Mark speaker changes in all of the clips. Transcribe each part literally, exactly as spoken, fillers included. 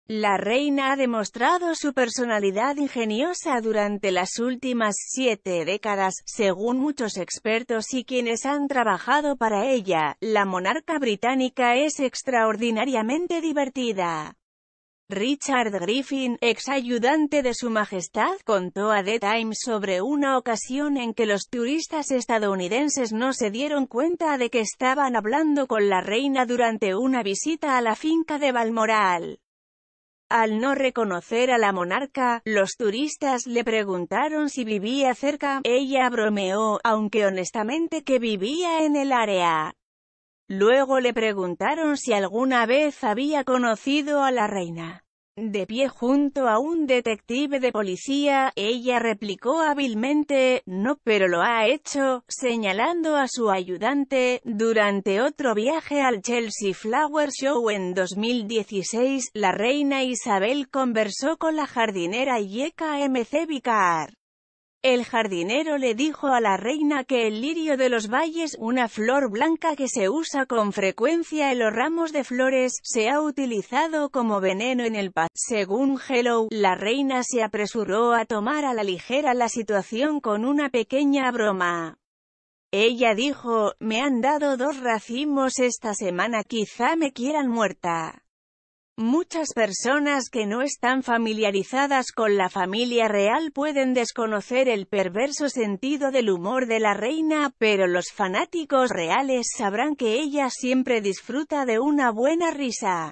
Speaker 1: La reina ha demostrado su personalidad ingeniosa durante las últimas siete décadas, según muchos expertos y quienes han trabajado para ella. La monarca británica es extraordinariamente divertida. Richard Griffin, ex ayudante de Su Majestad, contó a The Times sobre una ocasión en que los turistas estadounidenses no se dieron cuenta de que estaban hablando con la reina durante una visita a la finca de Balmoral. Al no reconocer a la monarca, los turistas le preguntaron si vivía cerca. Ella bromeó, aunque honestamente que vivía en el área. Luego le preguntaron si alguna vez había conocido a la reina. De pie junto a un detective de policía, ella replicó hábilmente, no, pero lo ha hecho, señalando a su ayudante. Durante otro viaje al Chelsea Flower Show en dos mil dieciséis, la reina Isabel conversó con la jardinera Yeka M C Vicar. El jardinero le dijo a la reina que el lirio de los valles, una flor blanca que se usa con frecuencia en los ramos de flores, se ha utilizado como veneno en el pasado. Según Hello, la reina se apresuró a tomar a la ligera la situación con una pequeña broma. Ella dijo, me han dado dos racimos esta semana, quizá me quieran muerta. Muchas personas que no están familiarizadas con la familia real pueden desconocer el perverso sentido del humor de la reina, pero los fanáticos reales sabrán que ella siempre disfruta de una buena risa.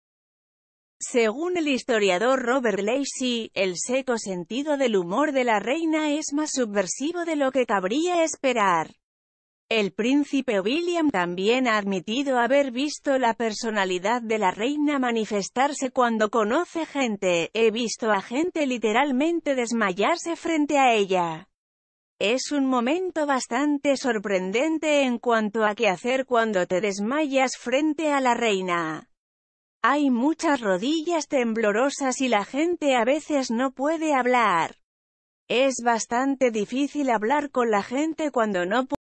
Speaker 1: Según el historiador Robert Lacey, el seco sentido del humor de la reina es más subversivo de lo que cabría esperar. El príncipe William también ha admitido haber visto la personalidad de la reina manifestarse cuando conoce gente. He visto a gente literalmente desmayarse frente a ella. Es un momento bastante sorprendente en cuanto a qué hacer cuando te desmayas frente a la reina. Hay muchas rodillas temblorosas y la gente a veces no puede hablar. Es bastante difícil hablar con la gente cuando no puede